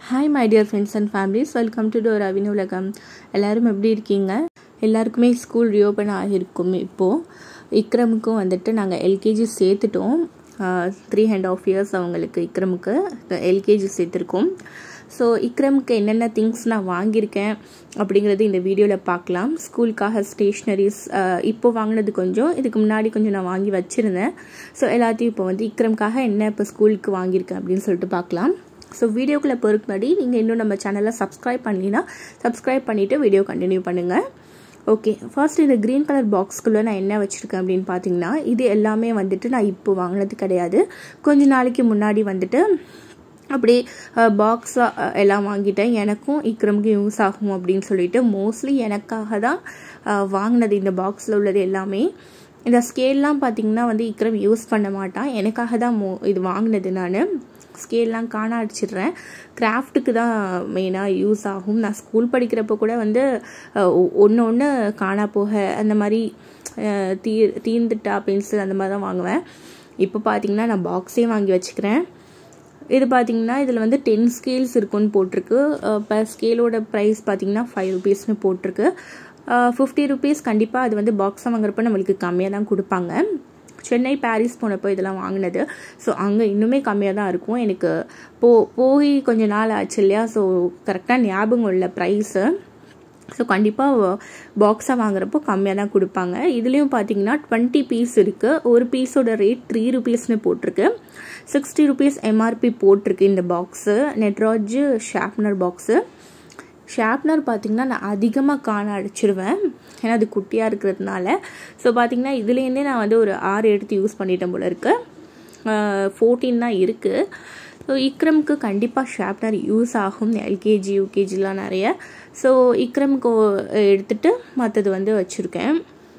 Hi my dear friends and families, welcome to Doravinulagam. எல்லாரும் எப்படி இருக்கீங்க? எல்லாருக்குமே ஸ்கூல் ரீஓபன் ஆகிருக்கும். இப்போது இக்ரமுக்கும் வந்துட்டு நாங்கள் எல்கேஜி சேர்த்துட்டோம். 3.5 years அவங்களுக்கு இக்ரமுக்கு எல்கேஜி சேர்த்துருக்கோம். ஸோ இக்ரமுக்கு என்னென்ன திங்ஸ் நான் வாங்கியிருக்கேன் அப்படிங்கிறது இந்த வீடியோவில் பார்க்கலாம். ஸ்கூலுக்காக ஸ்டேஷ்னரிஸ் இப்போ வாங்கினது கொஞ்சம், இதுக்கு முன்னாடி கொஞ்சம் நான் வாங்கி வச்சுருந்தேன். ஸோ எல்லாத்தையும் இப்போ வந்து இக்ரமுக்காக என்ன இப்போ ஸ்கூலுக்கு வாங்கியிருக்கேன் அப்படின்னு சொல்லிட்டு பார்க்கலாம். ஸோ வீடியோக்குள்ளே போகிறதுக்கு முன்னாடி நீங்கள் இன்னும் நம்ம சேனலை சப்ஸ்கிரைப் பண்ணலினா சப்ஸ்கிரைப் பண்ணிவிட்டு வீடியோ கண்டினியூ பண்ணுங்கள். ஓகே, ஃபர்ஸ்ட் இந்த க்ரீன் கலர் பாக்ஸ்குள்ளே நான் என்ன வச்சுருக்கேன் அப்படின்னு பார்த்தீங்கன்னா, இது எல்லாமே வந்துட்டு நான் இப்போ வாங்கினது கிடையாது. கொஞ்ச நாளைக்கு முன்னாடி வந்துட்டு அப்படியே பாக்ஸாக எல்லாம் வாங்கிட்டேன். எனக்கும் இக்ரமுக்கும் யூஸ் ஆகும் அப்படின்னு சொல்லிட்டு மோஸ்ட்லி எனக்காக தான் வாங்கினது. இந்த பாக்ஸில் உள்ளது எல்லாமே இந்த ஸ்கேல்லாம் பார்த்திங்கன்னா வந்து இக்ரம் யூஸ் பண்ண மாட்டான். எனக்காக தான் இது வாங்கினது. நான் ஸ்கேல்லாம் காண அடிச்சிடுறேன். கிராஃப்ட்டுக்கு தான் மெயினாக யூஸ் ஆகும். நான் ஸ்கூல் படிக்கிறப்போ கூட வந்து ஒன்று காணா போக அந்த மாதிரி தீர்ந்துட்டா பென்சில் அந்த மாதிரி தான் வாங்குவேன். இப்போ பார்த்திங்கன்னா நான் பாக்ஸே வாங்கி வச்சுக்கிறேன். இது பார்த்திங்கன்னா இதில் வந்து 10 ஸ்கேல்ஸ் இருக்குன்னு போட்டிருக்கு. இப்போ ஸ்கேலோட ப்ரைஸ் பார்த்திங்கன்னா 5 rupeesனு போட்டிருக்கு. 50 rupees கண்டிப்பாக அது வந்து பாக்ஸாக வாங்குறப்ப நம்மளுக்கு கம்மியாக தான் கொடுப்பாங்க. சென்னை பாரிஸ் போனப்போ இதெல்லாம் வாங்கினது. ஸோ அங்கே இன்னுமே கம்மியாக தான் இருக்கும். எனக்கு போய் கொஞ்சம் நாள் ஆச்சு இல்லையா, ஸோ கரெக்டாக ஞாபகம் இல்லை ப்ரைஸு. ஸோ கண்டிப்பாக பாக்ஸாக வாங்குறப்போ கம்மியாக தான் கொடுப்பாங்க. இதுலேயும் பார்த்தீங்கன்னா 20 பீஸ் இருக்குது. ஒரு பீஸோட ரேட் 3 rupeesனு போட்டிருக்கு. 60 rupees MRP போட்டிருக்கு இந்த box. Nataraj sharpener box. Sharpener பார்த்திங்கன்னா நான் அதிகமாக காண அடிச்சிடுவேன், ஏன்னா அது குட்டியாக இருக்கிறதுனால. ஸோ பார்த்திங்கன்னா இதுலேருந்தே நான் வந்து ஒரு 6 எடுத்து யூஸ் பண்ணிட்டேன் போல இருக்குது. 14 தான் இருக்குது. ஸோ இக்ரமுக்கு கண்டிப்பாக ஷார்ப்னர் யூஸ் ஆகும். எல்கேஜி யூகேஜிலாம் நிறைய. ஸோ இக்ரமுக்கு எடுத்துகிட்டு மற்றது வந்து வச்சுருக்கேன்.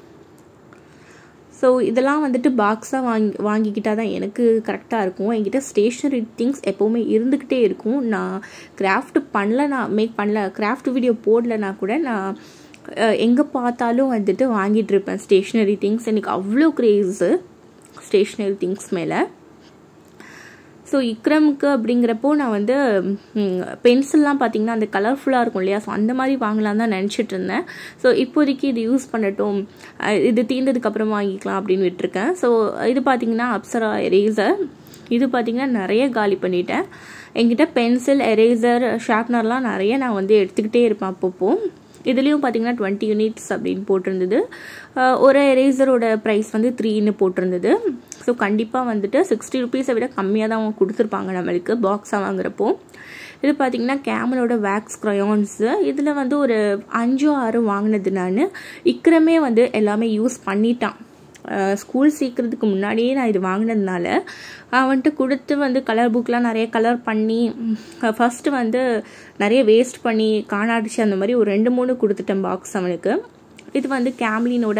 ஸோ இதெல்லாம் வந்துட்டு பாக்ஸாக வாங்கிக்கிட்டால் தான் எனக்கு கரெக்டாக இருக்கும். என்கிட்ட ஸ்டேஷ்னரி திங்ஸ் எப்போவுமே இருந்துக்கிட்டே இருக்கும். நான் கிராஃப்ட் பண்ணல, கிராஃப்ட் வீடியோ போடலைன்னா கூட நான் எங்கே பார்த்தாலும் வந்துட்டு வாங்கிட்டு இருப்பேன் ஸ்டேஷ்னரி திங்ஸ். எனக்கு அவ்வளோ க்ரேஸு ஸ்டேஷ்னரி திங்ஸ் மேலே. ஸோ இக்ரமுக்கு அப்படிங்கிறப்போ நான் வந்து பென்சில்லாம் பார்த்திங்கன்னா அந்த கலர்ஃபுல்லாக இருக்கும் இல்லையா, ஸோ அந்த மாதிரி வாங்கலாம் தான் நினச்சிட்டு இருந்தேன். ஸோ இப்போதைக்கு இது யூஸ் பண்ணட்டும், இது தீர்ந்ததுக்கப்புறம் வாங்கிக்கலாம் அப்படின்னு விட்டுருக்கேன். ஸோ இது பார்த்திங்கன்னா அப்சரா எரேசர். இது பார்த்திங்கன்னா நிறைய காலி பண்ணிட்டேன். என்கிட்ட பென்சில், எரேசர், ஷார்ப்னர்லாம் நிறைய நான் வந்து எடுத்துக்கிட்டே இருப்பேன் அப்பப்போ. இதுலேயும் பார்த்திங்கன்னா 20 units அப்படின்னு போட்டிருந்தது. ஒரு எரேசரோட ப்ரைஸ் வந்து 3ன்னு போட்டிருந்தது. ஸோ கண்டிப்பாக வந்துட்டு 60 rupees விட கம்மியாக தான் அவங்க கொடுத்துருப்பாங்க நம்மளுக்கு பாக்ஸாக வாங்குறப்போ. இது பார்த்திங்கன்னா கேமலோட வேக்ஸ் க்ரையான்ஸு. இதில் வந்து ஒரு 5-6 வாங்கினது நான். இக்ரமே வந்து எல்லாமே யூஸ் பண்ணிட்டான். ஸ்கூல் சீக்கிரத்துக்கு முன்னாடியே நான் இது வாங்கினதுனால வந்துட்டு கொடுத்து வந்து கலர் புக்கெலாம் நிறைய கலர் பண்ணி ஃபஸ்ட்டு வந்து நிறைய வேஸ்ட் பண்ணி காணாடிச்சு அந்த மாதிரி ஒரு 2-3 கொடுத்துட்டேன் பாக்ஸ் அவனுக்கு. இது வந்து கேம்லினோட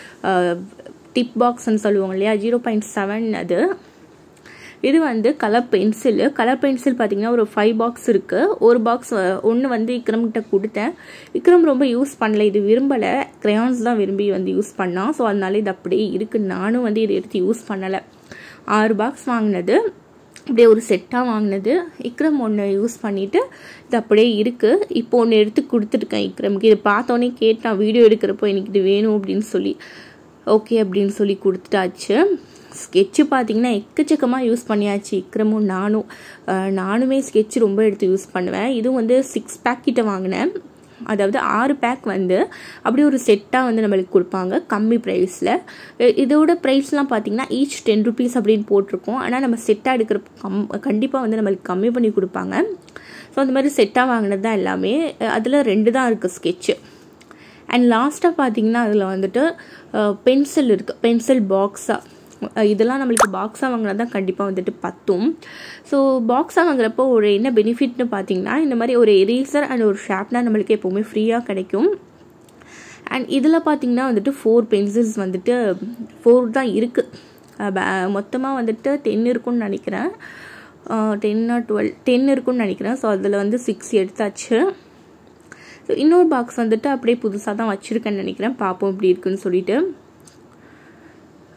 டிப் பாக்ஸ்ன்னு சொல்லுவாங்க இல்லையா, 0.7 அது. இது வந்து கலர் பென்சில் பார்த்திங்கன்னா ஒரு 5 பாக்ஸ் இருக்குது. ஒரு பாக்ஸ் ஒன்று வந்து இக்ரம்கிட்ட கொடுத்தேன். இக்ரம் ரொம்ப யூஸ் பண்ணல, இது விரும்பலை, க்ரையான்ஸ் தான் விரும்பி வந்து யூஸ் பண்ணான். ஸோ அதனால இது அப்படியே இருக்குது. நானும் வந்து இதை எடுத்து யூஸ் பண்ணலை. 6 பாக்ஸ் வாங்கினது, அப்படியே ஒரு செட்டாக வாங்கினது. இக்ரம் ஒன்று யூஸ் பண்ணிவிட்டு இது அப்படியே இருக்குது. இப்போ ஒன்று எடுத்து கொடுத்துருக்கேன் இக்ரமுக்கு. இது பார்த்தோன்னே கேட்டான் வீடியோ எடுக்கிறப்போ எனக்கு இது வேணும் அப்படின்னு சொல்லி. ஓகே அப்படின்னு சொல்லி கொடுத்துட்டாச்சு. ஸ்கெட்சு பார்த்திங்கன்னா எக்கச்சக்கமாக யூஸ் பண்ணியாச்சு இக்ரமும் நானுமே ஸ்கெட்சு ரொம்ப எடுத்து யூஸ் பண்ணுவேன். இதுவும் வந்து 6 pack கிட்ட வாங்கினேன். அதாவது 6 pack வந்து அப்படியே ஒரு செட்டாக வந்து நம்மளுக்கு கொடுப்பாங்க கம்மி ப்ரைஸில். இதோட ப்ரைஸ்லாம் பார்த்திங்கன்னா ஈச் 10 rupees அப்படின்னு போட்டிருக்கோம். ஆனால் நம்ம செட்டாக எடுக்கிறப்ப கண்டிப்பாக வந்து நம்மளுக்கு கம்மி பண்ணி கொடுப்பாங்க. ஸோ அந்த மாதிரி செட்டாக வாங்கினது தான் எல்லாமே. அதில் 2 தான் இருக்குது ஸ்கெட்சு. அண்ட் லாஸ்ட்டாக பார்த்திங்கன்னா அதில் வந்துட்டு பென்சில் இருக்குது, பென்சில் பாக்ஸாக. இதெல்லாம் நம்மளுக்கு பாக்ஸாக வாங்கினா தான் கண்டிப்பாக வந்துட்டு பத்தும். ஸோ பாக்ஸாக வாங்குறப்போ ஒரு என்ன பெனிஃபிட்னு பார்த்தீங்கன்னா, இந்த மாதிரி ஒரு எரேசர் அண்ட் ஒரு ஷார்ப்னர் நம்மளுக்கு எப்போவுமே ஃப்ரீயாக கிடைக்கும். அண்ட் இதில் பார்த்திங்கன்னா வந்துட்டு 4 பென்சில்ஸ் வந்துட்டு 4 தான் இருக்குது. மொத்தமாக வந்துட்டு 10 இருக்குன்னு நினைக்கிறேன். 10 or 12 இருக்குன்னு நினைக்கிறேன். ஸோ அதில் வந்து 6 எடுத்தாச்சு. ஸோ இன்னொரு பாக்ஸ் வந்துட்டு அப்படியே புதுசாக தான் வச்சுருக்கேன்னு நினைக்கிறேன். பார்ப்போம் இப்படி இருக்குன்னு சொல்லிட்டு.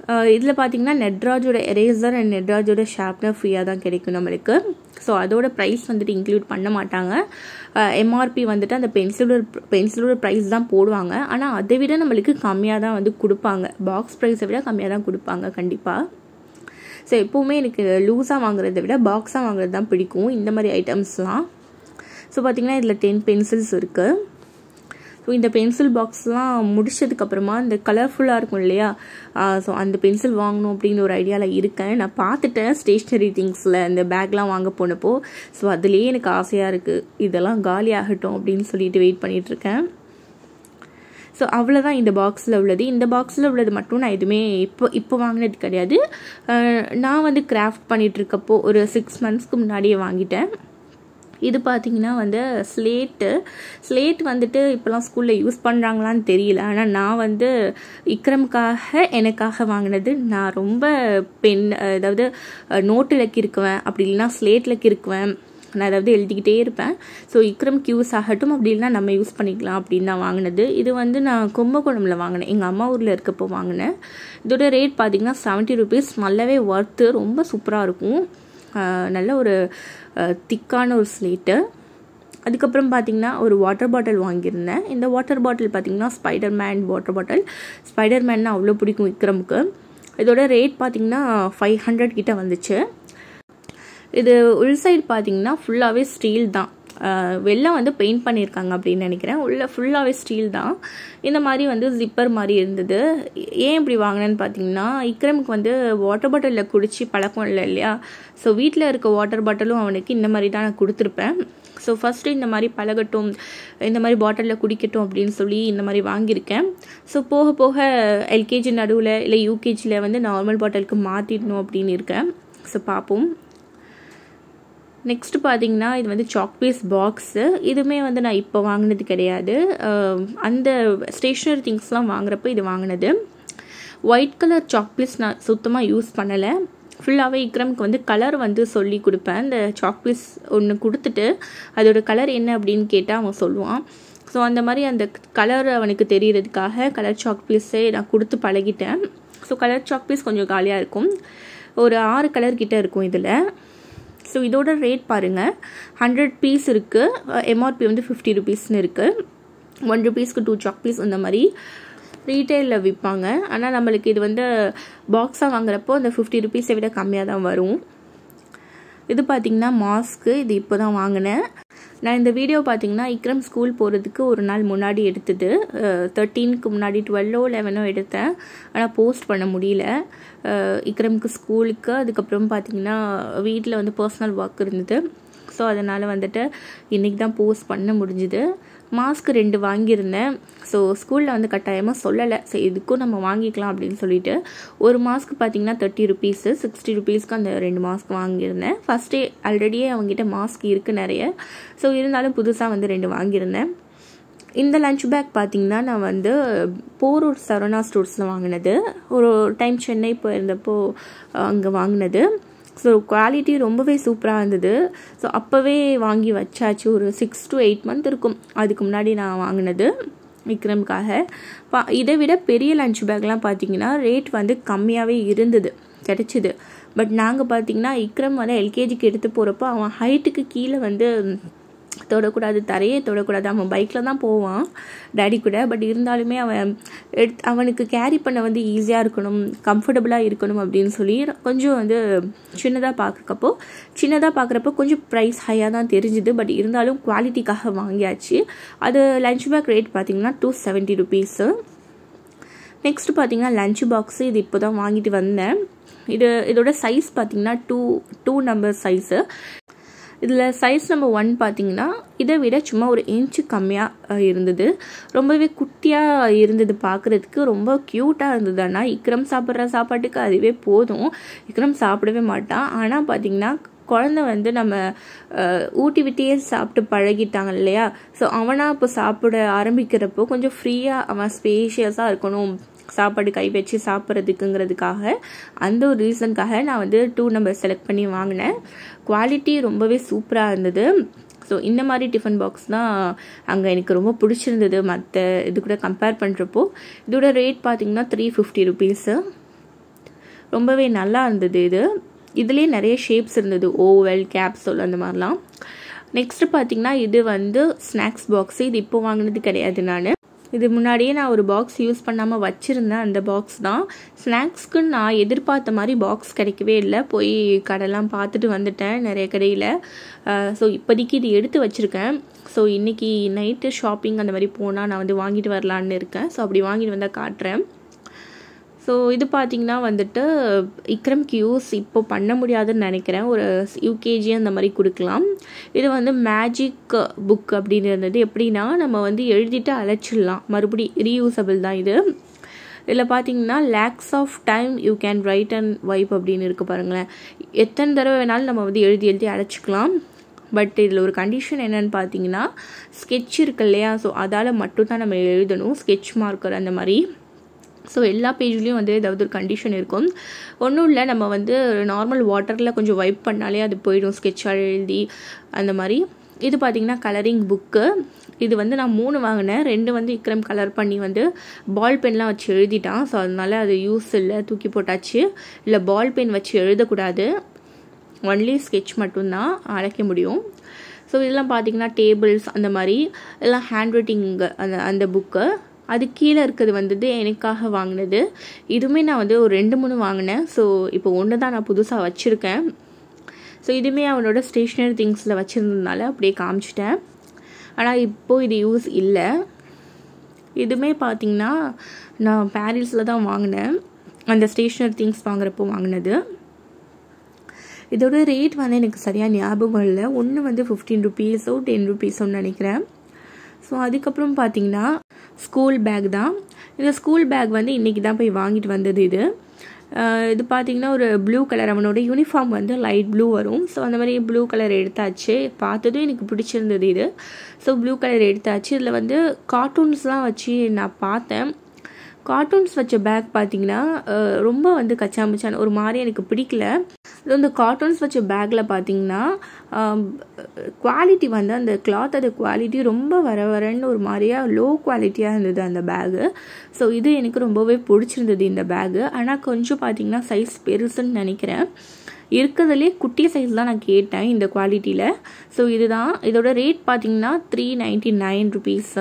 இதில் பார்த்தீங்கன்னா நெட்ராஜோட எரேசர் அண்ட் நெட்ராஜோட ஷார்ப்னர் ஃப்ரீயாக தான் கிடைக்கும் நம்மளுக்கு. ஸோ அதோட ப்ரைஸ் வந்துட்டு இன்க்ளூட் பண்ண மாட்டாங்க. எம்ஆர்பி வந்துட்டு அந்த பென்சிலோட ப்ரைஸ் தான் போடுவாங்க. ஆனால் அதை விட நம்மளுக்கு கம்மியாக தான் வந்து கொடுப்பாங்க. பாக்ஸ் ப்ரைஸை விட கம்மியாக தான் கொடுப்பாங்க கண்டிப்பாக. ஸோ எப்போவுமே எனக்கு லூஸாக வாங்குறதை விட பாக்ஸாக வாங்குறது தான் பிடிக்கும் இந்த மாதிரி ஐட்டம்ஸ்லாம். ஸோ பார்த்திங்கன்னா இதில் 10 பென்சில்ஸ் இருக்குது. ஸோ இந்த பென்சில் பாக்ஸ்லாம் முடிச்சதுக்கப்புறமா இந்த கலர்ஃபுல்லாக இருக்கும் இல்லையா, ஸோ அந்த பென்சில் வாங்கணும் அப்படின்னு ஒரு ஐடியாவில் இருக்கேன். நான் பார்த்துட்டேன் ஸ்டேஷ்னரி திங்ஸில் இந்த பேக்லாம் வாங்க போனப்போ. ஸோ அதுலேயே எனக்கு ஆசையாக இருக்குது, இதெல்லாம் காலி ஆகட்டும் அப்படின்னு சொல்லிட்டு வெயிட் பண்ணிகிட்ருக்கேன். ஸோ அவ்வளோதான் இந்த பாக்ஸில் உள்ளது. இந்த பாக்ஸில் உள்ளது மட்டும் நான் எதுவுமே இப்போ வாங்கினது கிடையாது. நான் வந்து கிராஃப்ட் பண்ணிகிட்ருக்கப்போ ஒரு 6 மந்த்ஸ்க்கு முன்னாடியே வாங்கிட்டேன். இது பார்த்திங்கன்னா வந்து ஸ்லேட் வந்துட்டு இப்போலாம் ஸ்கூலில் யூஸ் பண்ணுறாங்களான்னு தெரியல. ஆனால் நான் வந்து எனக்காக வாங்கினது. நான் ரொம்ப அதாவது நோட்டில் கிறுக்குவேன், அப்படி இல்லைனா ஸ்லேட்டில் கிறுக்குவேன், நான் அதாவது எழுதிக்கிட்டே இருப்பேன். ஸோ இக்ரம்க்கு யூஸ் ஆகட்டும், அப்படி இல்லைனா நம்ம யூஸ் பண்ணிக்கலாம் அப்படின்னு தான் வாங்கினது. இது வந்து நான் கும்பகோணமில் வாங்கினேன், எங்கள் அம்மா ஊரில் இருக்கப்போ வாங்கினேன். இதோட ரேட் பார்த்திங்கன்னா 70 rupees. நல்லாவே ஒர்த்து, ரொம்ப சூப்பராக இருக்கும். நல்ல ஒரு திக்கான ஒரு ஸ்லேட்டு. அதுக்கப்புறம் பார்த்திங்கன்னா ஒரு வாட்டர் பாட்டில் வாங்கியிருந்தேன். இந்த வாட்டர் பாட்டில் பார்த்திங்கன்னா ஸ்பைடர்மேன் வாட்டர் பாட்டில். ஸ்பைடர்மேன்னா அவ்வளோ பிடிக்கும் விக்ரமுக்கு. இதோட ரேட் பார்த்திங்கன்னா 500 கிட்ட வந்துச்சு. இது உள் சைடு பார்த்திங்கன்னா ஃபுல்லாகவே ஸ்டீல் தான். வெளில வந்து பெயிண்ட் பண்ணியிருக்காங்க அப்படின்னு நினைக்கிறேன். உள்ள ஃபுல்லாகவே ஸ்டீல் தான். இந்த மாதிரி வந்து ஜிப்பர் மாதிரி இருந்தது. ஏன் இப்படி வாங்கினேன்னு பார்த்தீங்கன்னா, இக்ரமுக்கு வந்து வாட்டர் பாட்டிலில் குடிச்சு பழக்கம் இல்லை இல்லையா. ஸோ வீட்டில் இருக்க வாட்டர் பாட்டிலும் அவனுக்கு இந்த மாதிரி தான் நான் கொடுத்துருப்பேன். ஸோ ஃபஸ்ட்டு இந்த மாதிரி பழகட்டும், இந்த மாதிரி பாட்டிலில் குடிக்கட்டும் அப்படின்னு சொல்லி இந்த மாதிரி வாங்கியிருக்கேன். ஸோ போக போக எல்கேஜி நடுவில் இல்லை யூகேஜியில் வந்து நார்மல் பாட்டிலுக்கு மாற்றிடணும் அப்படின்னு இருக்கேன். ஸோ பார்ப்போம். நெக்ஸ்ட் பார்த்தீங்கன்னா இது வந்து சாக்பீஸ் பாக்ஸு. இதுவுமே வந்து நான் இப்போ வாங்கினது கிடையாது. அந்த ஸ்டேஷ்னரி திங்ஸ்லாம் வாங்குறப்போ இது வாங்கினது. ஒயிட் கலர் சாக்பீஸ் நான் சுத்தமாக யூஸ் பண்ணலை. ஃபுல்லாகவே இக்ரமுக்கு வந்து கலர் வந்து சொல்லி கொடுப்பேன். இந்த சாக்பீஸ் ஒன்று கொடுத்துட்டு அதோட கலர் என்ன அப்படின்னு கேட்டால் அவன் சொல்லுவான். ஸோ அந்த மாதிரி அந்த கலர் அவனுக்கு தெரியறதுக்காக கலர் சாக்பீஸே நான் கொடுத்து பழகிட்டேன். ஸோ கலர் சாக்பீஸ் கொஞ்சம் காலியாக இருக்கும். ஒரு 6 கலர் கிட்டே இருக்கும் இதில். ஸோ இதோட ரேட் பாருங்கள், 100 பீஸ் இருக்குது. எம்ஆர்பி வந்து 50 rupeesன்னு இருக்குது. 1 rupeesக்கு 2 சாக்பீஸ் இந்த மாதிரி ரீட்டெயிலில் விற்பாங்க. ஆனால் நம்மளுக்கு இது வந்து பாக்ஸாக வாங்குறப்போ அந்த 50 rupeesஐ விட கம்மியாக தான் வரும். இது பார்த்திங்கன்னா மாஸ்க்கு. இது இப்போ தான் வாங்கினேன். நான் இந்த வீடியோ பார்த்திங்கன்னா இக்ரம் ஸ்கூல் போகிறதுக்கு ஒரு நாள் முன்னாடி எடுத்தது. 13க்கு முன்னாடி 12ஓ 11ஓ எடுத்தேன். ஆனால் போஸ்ட் பண்ண முடியல இக்ரமுக்கு ஸ்கூலுக்கு. அதுக்கப்புறம் பார்த்திங்கன்னா வீட்டில் வந்து பர்சனல் ஒர்க் இருந்தது. ஸோ அதனால் வந்துட்டு இன்றைக்கி தான் போஸ்ட் பண்ண முடிஞ்சுது. மாஸ்க் 2 வாங்கியிருந்தேன். ஸோ ஸ்கூலில் வந்து கட்டாயமாக சொல்லலை, ஸோ இதுக்கும் நம்ம வாங்கிக்கலாம் அப்படின்னு சொல்லிட்டு ஒரு மாஸ்க் பார்த்திங்கன்னா 30 rupees, 60 rupeesக்கு அந்த 2 மாஸ்க் வாங்கியிருந்தேன். ஃபஸ்ட்டே ஆல்ரெடியே அவங்ககிட்ட மாஸ்க் இருக்குது நிறைய. ஸோ இருந்தாலும் புதுசாக வந்து 2 வாங்கியிருந்தேன். இந்த லஞ்ச் பேக் பார்த்திங்கன்னா நான் வந்து போரூர் சரவணா ஸ்டோர்ஸில் வாங்கினது. ஒரு டைம் சென்னை போயிருந்தப்போ அங்கே வாங்கினது. ஸோ குவாலிட்டி ரொம்பவே சூப்பராக இருந்தது. ஸோ அப்போவே வாங்கி வச்சாச்சு. ஒரு 6 to 8 months இருக்கும் அதுக்கு முன்னாடி நான் வாங்கினது விக்ரமுக்காக. இதை விட பெரிய லஞ்ச் பேக்லாம் பார்த்திங்கன்னா ரேட் வந்து கம்மியாகவே கிடச்சிது. பட் நாங்கள் பார்த்திங்கன்னா இக்ரம் வந்து எல்கேஜிக்கு எடுத்து போகிறப்போ அவன் ஹைட்டுக்கு கீழே வந்து தொடக்கூடாது, தரையே தொடக்கூடாது. அவன் பைக்கில் தான் போவான் டேடி கூட. பட் இருந்தாலுமே அவனுக்கு கேரி பண்ண வந்து ஈஸியாக இருக்கணும், கம்ஃபர்டபுளாக இருக்கணும் அப்படின்னு சொல்லி கொஞ்சம் வந்து சின்னதாக பார்க்குறப்போ கொஞ்சம் ப்ரைஸ் ஹையாக தான் தெரிஞ்சுது. பட் இருந்தாலும் குவாலிட்டிக்காக வாங்கியாச்சு. அது லஞ்ச் பேக் ரேட் பார்த்திங்கன்னா 270 rupees. நெக்ஸ்ட் பார்த்திங்கன்னா லஞ்ச் பாக்ஸு. இது இப்போ தான் வாங்கிட்டு வந்தேன். இதோட சைஸ் பார்த்திங்கன்னா 2 number சைஸு. இதில் சைஸ் நம்பர் 1 பார்த்திங்கன்னா இதை விட சும்மா ஒரு இன்ச்சு கம்மியாக இருந்தது. ரொம்பவே குட்டியாக இருந்தது, பார்க்குறதுக்கு ரொம்ப க்யூட்டாக இருந்தது. ஆனால் இக்ரம் சாப்பிட்ற சாப்பாட்டுக்கு அதுவே போதும். இக்ரம் சாப்பிடவே மாட்டான். ஆனால் பார்த்திங்கன்னா குழந்தை வந்து நம்ம ஊட்டி விட்டே சாப்பிட்டு பழகிட்டாங்க இல்லையா. ஸோ அவனாக இப்போ சாப்பிட ஆரம்பிக்கிறப்போ கொஞ்சம் ஃப்ரீயாக அவன் ஸ்பேஷியஸாக இருக்கணும் சாப்பாடு கை வச்சு சாப்பிட்றதுக்குங்கிறதுக்காக, அந்த ஒரு ரீசனுக்காக நான் வந்து 2 number செலக்ட் பண்ணி வாங்கினேன். குவாலிட்டி ரொம்பவே சூப்பராக இருந்தது. ஸோ இந்த மாதிரி டிஃபன் பாக்ஸ் தான் அங்கே எனக்கு ரொம்ப பிடிச்சிருந்தது மற்ற இது கூட கம்பேர் பண்ணுறப்போ. இதோட ரேட் பார்த்திங்கன்னா 350 rupees. ரொம்பவே நல்லா இருந்தது இது. இதுலேயே நிறைய ஷேப்ஸ் இருந்தது, ஓவல், கேப்சூல் அந்த மாதிரிலாம். நெக்ஸ்ட் பார்த்தீங்கன்னா இது வந்து ஸ்நாக்ஸ் பாக்ஸு. இது இப்போ வாங்கினது கிடையாது, நான் இது முன்னாடியே நான் ஒரு பாக்ஸ் யூஸ் பண்ணாமல் வச்சுருந்தேன். அந்த பாக்ஸ் தான். ஸ்நாக்ஸ்க்கு நான் எதிர்பார்த்த மாதிரி பாக்ஸ் கிடைக்கவே இல்லை. போய் கடைலாம் பார்த்துட்டு வந்துட்டேன் நிறைய கடையில். ஸோ இப்போதைக்கு இது எடுத்து வச்சுருக்கேன். ஸோ இன்றைக்கி நைட்டு ஷாப்பிங் அந்த மாதிரி போனால் நான் வந்து வாங்கிட்டு வரலான்னு இருக்கேன். ஸோ அப்படி வாங்கிட்டு வந்தால் காட்டுறேன். ஸோ இது பார்த்திங்கன்னா வந்துட்டு இக்ரம்க்கு யூஸ் இப்போ பண்ண முடியாதுன்னு நினைக்கிறேன். ஒரு யூகேஜி அந்த மாதிரி கொடுக்கலாம். இது வந்து மேஜிக் புக் அப்படின்னு இருந்தது. எப்படின்னா நம்ம வந்து எழுதிட்டு அழைச்சிடலாம், மறுபடி ரீயூசபிள் தான் இது. இதில் பார்த்தீங்கன்னா lakes of time you can write and wipe அப்படின்னு இருக்குது பாருங்களேன். எத்தனை தடவை வேணாலும் நம்ம வந்து எழுதி அழைச்சிக்கலாம். பட் இதில் ஒரு கண்டிஷன் என்னென்னு பார்த்தீங்கன்னா ஸ்கெட்ச் இருக்கு இல்லையா, ஸோ அதால் மட்டும்தான் நம்ம எழுதணும், ஸ்கெட்ச் மார்க்கர் அந்த மாதிரி. ஸோ எல்லா பேஜ்லேயும் வந்து ஏதாவது ஒரு கண்டிஷன் இருக்கும். ஒன்றும் இல்லை, நம்ம வந்து நார்மல் வாட்டரில் கொஞ்சம் வைப் பண்ணாலே அது போயிடும், ஸ்கெட்சாக எழுதி அந்த மாதிரி. இது பார்த்திங்கன்னா கலரிங் புக்கு. இது வந்து நான் 3 வாங்கினேன். 2 வந்து இக்ரம் கலர் பண்ணி வந்து பால் பென்லாம் வச்சு எழுதிட்டான். ஸோ அதனால அது யூஸ் இல்லை, தூக்கி போட்டாச்சு. இல்லை பால் பென் வச்சு எழுதக்கூடாது, ஒன்லி ஸ்கெட்ச் மட்டும்தான் அழைக்க முடியும். ஸோ இதெல்லாம் பார்த்திங்கன்னா டேபிள்ஸ் அந்த மாதிரி எல்லாம் ஹேண்ட் ரைட்டிங் அந்த புக்கு. அது கீழே இருக்கிறது வந்து எனக்காக வாங்கினது. இதுவுமே நான் வந்து ஒரு 2-3 வாங்கினேன். ஸோ இப்போ ஒன்று தான் நான் புதுசாக வச்சுருக்கேன். ஸோ இதுவுமே அவனோட ஸ்டேஷ்னரி திங்ஸில் வச்சுருந்ததுனால அப்படியே காமிச்சிட்டேன். ஆனால் இப்போது இது யூஸ் இல்லை. இதுவுமே பார்த்திங்கன்னா நான் பாரிஸில் தான் வாங்கினேன், அந்த ஸ்டேஷ்னரி திங்ஸ் வாங்குறப்போ வாங்கினது. இதோட ரேட் வந்து எனக்கு சரியாக ஞாபகம் இல்லை. ஒன்று வந்து 15 rupees-ஓ 10 rupees-ஓன்னு நினைக்கிறேன். ஸோ அதுக்கப்புறம் பார்த்தீங்கன்னா ஸ்கூல் பேக் தான். இந்த ஸ்கூல் பேக் வந்து இன்றைக்கி தான் போய் வாங்கிட்டு வந்தது. இது பார்த்திங்கன்னா ஒரு ப்ளூ கலர், அவனோட யூனிஃபார்ம் வந்து லைட் ப்ளூ வரும். ஸோ அந்த மாதிரி ப்ளூ கலர் எடுத்தாச்சு. பார்த்ததும் எனக்கு பிடிச்சிருந்தது இது. ஸோ ப்ளூ கலர் எடுத்தாச்சு. இதில் வந்து கார்ட்டூன்ஸ்லாம் வச்சு நான் பார்த்தேன். கார்ட்டூன்ஸ் வச்ச பேக் பார்த்திங்கன்னா ரொம்ப வந்து கச்சாமச்சான ஒரு மாதிரி எனக்கு பிடிக்கல. இது இந்த கார்ட்டூன்ஸ் வச்ச பேக்கில் பார்த்திங்கன்னா குவாலிட்டி வந்து அந்த கிளாத்தோட குவாலிட்டி ரொம்ப வரன்னு ஒரு மாதிரியாக லோ குவாலிட்டியாக இருந்தது அந்த பேகு. ஸோ இது எனக்கு ரொம்பவே பிடிச்சிருந்தது இந்த பேகு. ஆனால் கொஞ்சம் பார்த்திங்கன்னா சைஸ் பெருசுன்னு நினைக்கிறேன். இருக்கிறதுலே குட்டி சைஸ் தான் நான் கேட்டேன் இந்த குவாலிட்டியில். ஸோ இதுதான். இதோட ரேட் பார்த்திங்கன்னா 399 rupees.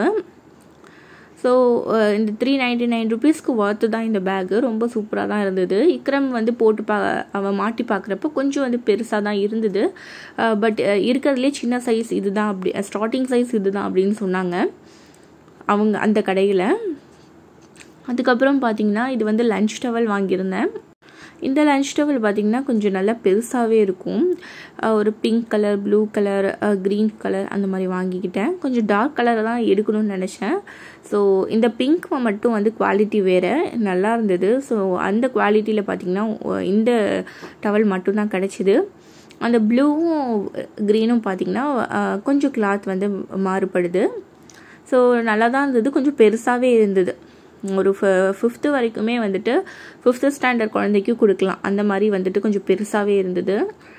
ஸோ இந்த 399 rupees-க்கு ஒர்த்து தான் இந்த பேகு. ரொம்ப சூப்பராக தான் இருந்தது. இக்ரம் வந்து போட்டு அவன் மாட்டி பார்க்குறப்ப கொஞ்சம் வந்து பெருசாக தான் இருந்தது. பட் இருக்கிறதுலே சின்ன சைஸ் இது தான், அப்படி ஸ்டார்டிங் சைஸ் இது தான் அப்படின்னு சொன்னாங்க அவங்க அந்த கடையில். அதுக்கப்புறம் பார்த்திங்கன்னா இது வந்து லஞ்ச் டவல் வாங்கியிருந்தேன். இந்த லஞ்ச் டவல் பார்த்திங்கன்னா கொஞ்சம் நல்லா பெருசாகவே இருக்கும். ஒரு pink colour, blue colour, green colour அந்த மாதிரி வாங்கிக்கிட்டேன். கொஞ்சம் டார்க் கலரை தான் எடுக்கணும்னு நினச்சேன். ஸோ இந்த பிங்க் மட்டும் வந்து குவாலிட்டி வேறு நல்லா இருந்தது. ஸோ அந்த குவாலிட்டியில் பார்த்திங்கன்னா இந்த டவல் மட்டும்தான் கிடச்சிது. அந்த ப்ளூவும் க்ரீனும் பார்த்திங்கன்னா கொஞ்சம் கிளாத் வந்து மாறுபடுது. ஸோ நல்லா தான் இருந்தது. கொஞ்சம் பெருசாகவே இருந்தது. ஒரு 5th வரைக்குமே வந்துட்டு 5th ஸ்டாண்டர்ட் குழந்தைக்கும் கொடுக்கலாம். அந்த மாதிரி வந்துட்டு கொஞ்சம் பெருசாகவே இருந்தது.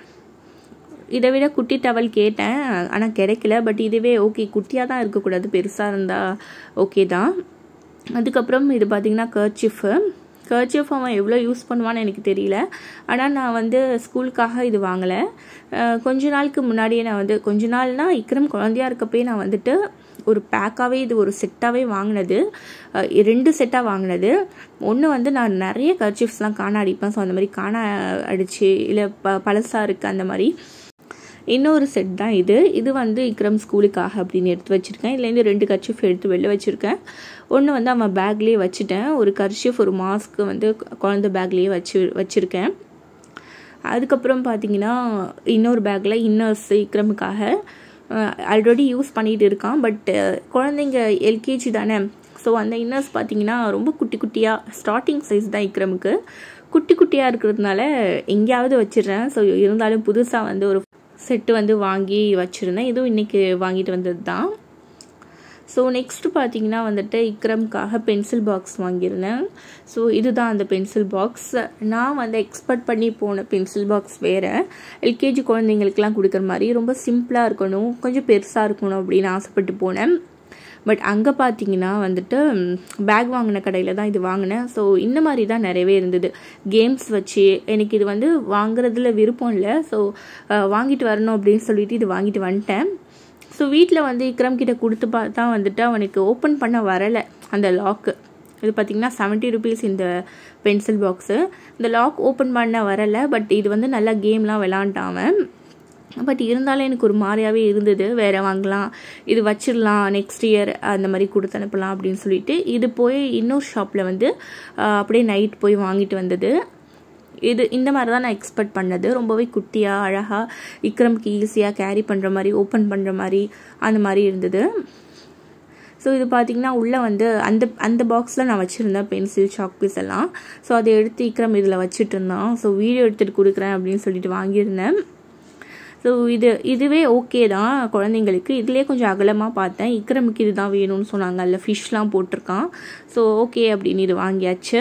இதை விட குட்டி டவல் கேட்டேன், ஆனால் கிடைக்கல. பட் இதுவே ஓகே, குட்டியாக தான் இருக்கக்கூடாது, பெருசாக இருந்தால் ஓகே தான். அதுக்கப்புறம் இது பார்த்திங்கன்னா கர்ச்சிஃப் அவன் எவ்வளோ யூஸ் பண்ணுவான்னு எனக்கு தெரியல. ஆனால் நான் வந்து ஸ்கூலுக்காக இது வாங்கலை. கொஞ்ச நாளுக்கு முன்னாடியே நான் வந்து கொஞ்ச நாள்னால் இக்ரம் குழந்தையாக இருக்கப்பே நான் வந்துட்டு ஒரு பேக்காகவே இது ஒரு செட்டாகவே வாங்கினது. 2 செட்டாக வாங்கினது. ஒன்று வந்து நான் நிறைய கர்ச்சிஃப்ஸ்லாம் காண அடிப்பேன். ஸோ அந்த மாதிரி காண அடிச்சு இல்லை பழசாக இருக்குது அந்த மாதிரி. இன்னொரு செட் தான் இது வந்து இக்ரம் ஸ்கூலுக்காக அப்படின்னு எடுத்து வச்சுருக்கேன். இதுலேருந்து 2 கர்ச்சிஃப் எடுத்து வெளில வச்சுருக்கேன். ஒன்று வந்து அவன் பேக்லேயே வச்சுட்டேன். ஒரு கர்ச்சிஃப், ஒரு மாஸ்க்கு வந்து குழந்தை பேக்லேயே வச்சுருக்கேன். அதுக்கப்புறம் பார்த்திங்கன்னா இன்னொரு பேக்கில் இன்னர்ஸ் இக்ரமுக்காக ஆல்ரெடி யூஸ் பண்ணிகிட்டு இருக்கான். பட் குழந்தைங்க எல்கேஜி தானே. ஸோ அந்த இன்னர்ஸ் பார்த்திங்கன்னா ரொம்ப குட்டி குட்டியாக, ஸ்டார்டிங் சைஸ் தான் இக்ரமுக்கு. குட்டி குட்டியாக இருக்கிறதுனால எங்கேயாவது வச்சிடுறேன். ஸோ இருந்தாலும் புதுசாக வந்து ஒரு செட்டு வந்து வாங்கி வச்சுருந்தேன். இதுவும் இன்றைக்கி வாங்கிட்டு வந்தது தான். ஸோ நெக்ஸ்ட்டு பார்த்திங்கன்னா வந்துட்டு இக்ரம்காக பென்சில் பாக்ஸ் வாங்கியிருந்தேன். ஸோ இதுதான் அந்த பென்சில் பாக்ஸ். நான் வந்து எக்ஸ்பெக்ட் பண்ணி போன பென்சில் பாக்ஸ் வேறு. எல்கேஜி குழந்தைங்களுக்கெலாம் கொடுக்குற மாதிரி ரொம்ப சிம்பிளாக இருக்கணும், கொஞ்சம் பெருசாக இருக்கணும் அப்படின்னு ஆசைப்பட்டு போனேன். பட் அங்கே பார்த்தீங்கன்னா வந்துட்டு பேக் வாங்கின கடையில் தான் இது வாங்கினேன். ஸோ இந்த மாதிரி தான் நிறையவே இருந்தது கேம்ஸ் வச்சு. எனக்கு இது வந்து வாங்குறதுல விருப்பம் இல்லை. ஸோ வாங்கிட்டு வரணும் அப்படின்னு சொல்லிட்டு இது வாங்கிட்டு வந்துட்டேன். ஸோ வீட்டில் வந்து விக்ரம் கிட்ட கொடுத்து பார்த்தா வந்துட்டு அவனுக்கு ஓப்பன் பண்ண வரலை அந்த லாக்கு. இது பார்த்திங்கன்னா 70 rupees இந்த பென்சில் பாக்ஸு. இந்த லாக் ஓப்பன் பண்ண வரலை. பட் இது வந்து நல்லா கேம்லாம் விளாண்டான். பட் இருந்தாலும் எனக்கு ஒரு மாதிரியாகவே இருந்தது. வேறு வாங்கலாம், இது வச்சிடலாம், நெக்ஸ்ட் இயர் அந்த மாதிரி கொடுத்து அனுப்பலாம் அப்படின்னு சொல்லிட்டு இது போய் இன்னொரு ஷாப்பில் வந்து அப்படியே நைட் போய் வாங்கிட்டு வந்தது. இது இந்த மாதிரி தான் நான் எக்ஸ்பெக்ட் பண்ணது. ரொம்பவே குட்டியாக அழகாக விக்ரம்க்கு ஈஸியாக கேரி பண்ணுற மாதிரி, ஓப்பன் பண்ணுற மாதிரி அந்த மாதிரி இருந்தது. ஸோ இது பார்த்திங்கன்னா உள்ளே வந்து அந்த பாக்ஸில் நான் வச்சுருந்தேன் பென்சில் சாக் பீஸ் எல்லாம். ஸோ அதை எடுத்து விக்ரம் இதில் வச்சுட்டு இருந்தான். ஸோ வீடியோ எடுத்துகிட்டு கொடுக்குறேன் அப்படின்னு சொல்லிட்டு வாங்கியிருந்தேன். ஸோ இதுவே ஓகே தான் குழந்தைங்களுக்கு. இதுலேயே கொஞ்சம் அகலமாக பார்த்தேன். விக்ரமுக்கு இது தான் வேணும்னு சொன்னாங்க. அதில் ஃபிஷ்லாம் போட்டிருக்கான். ஸோ ஓகே அப்படின்னு இது வாங்கியாச்சு.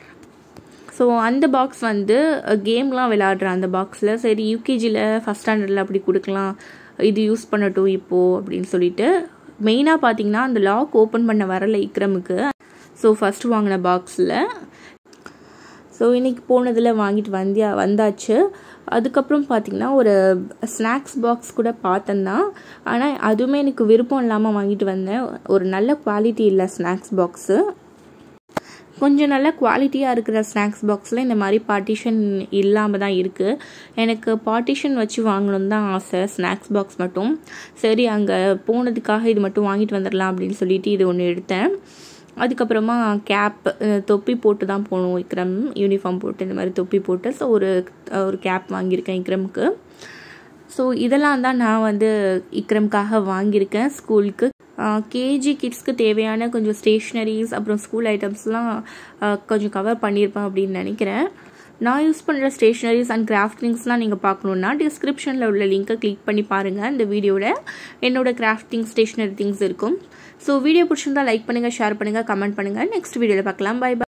ஸோ அந்த பாக்ஸ் வந்து கேம்லாம் விளையாடுறேன் அந்த பாக்ஸில். சரி யூகேஜியில் ஃபஸ்ட் ஸ்டாண்டர்டில் அப்படி கொடுக்கலாம், இது யூஸ் பண்ணட்டும் இப்போது அப்படின்னு சொல்லிட்டு. மெயினாக பார்த்தீங்கன்னா அந்த லாக் ஓப்பன் பண்ண வரலை விக்ரமுக்கு. ஸோ ஃபஸ்ட்டு வாங்கின பாக்ஸில். ஸோ இன்றைக்கி போனதில் வாங்கிட்டு வந்தாச்சு. அதுக்கப்புறம் பார்த்திங்கன்னா ஒரு ஸ்நாக்ஸ் பாக்ஸ் கூட பார்த்தேன் தான். ஆனால் அதுவுமே எனக்கு விருப்பம் இல்லாமல் வாங்கிட்டு வந்தேன். ஒரு நல்ல குவாலிட்டி இல்லை ஸ்நாக்ஸ் பாக்ஸு. கொஞ்சம் நல்ல குவாலிட்டியாக இருக்கிற ஸ்நாக்ஸ் பாக்ஸில் இந்த மாதிரி பார்ட்டிஷன் இல்லாமல் தான் இருக்குது. எனக்கு பார்ட்டிஷன் வச்சு வாங்கணுன்னு தான் ஆசை, ஸ்நாக்ஸ் பாக்ஸ் மட்டும். சரி அங்கே போனதுக்காக இது மட்டும் வாங்கிட்டு வந்துடலாம் அப்படின்னு சொல்லிட்டு இது ஒன்று எடுத்தேன். அதுக்கப்புறமா கேப், தொப்பி போட்டு தான் போகணும் விக்ரம், யூனிஃபார்ம் போட்டு இந்த மாதிரி தொப்பி போட்டு. ஸோ ஒரு கேப் வாங்கியிருக்கேன் விக்ரமுக்கு. ஸோ இதெல்லாம் தான் நான் வந்து விக்ரமுக்காக வாங்கியிருக்கேன் ஸ்கூலுக்கு. கேஜி கிட்ஸ்க்கு தேவையான கொஞ்சம் ஸ்டேஷ்னரிஸ் அப்புறம் ஸ்கூல் ஐட்டம்ஸ்லாம் கொஞ்சம் கவர் பண்ணியிருப்பேன் அப்படின்னு நினைக்கிறேன். நான் யூஸ் பண்ணுற ஸ்டேஷ்னரிஸ் அண்ட் கிராஃப்ட் திங்ஸ்லாம் நீங்கள் பார்க்கணுன்னா டிஸ்கிரிப்ஷனில் உள்ள லிங்க்கை கிளிக் பண்ணி பாருங்கள். இந்த வீடியோட என்னோடய கிராஃப்டிங் ஸ்டேஷ்னரி திங்ஸ் இருக்கும். ஸோ வீடியோ பிடிச்சிருந்தால் லைக் பண்ணுங்கள், ஷேர் பண்ணுங்கள், கமெண்ட் பண்ணுங்கள். நெக்ஸ்ட் வீடியோவில் பார்க்கலாம். Bye by.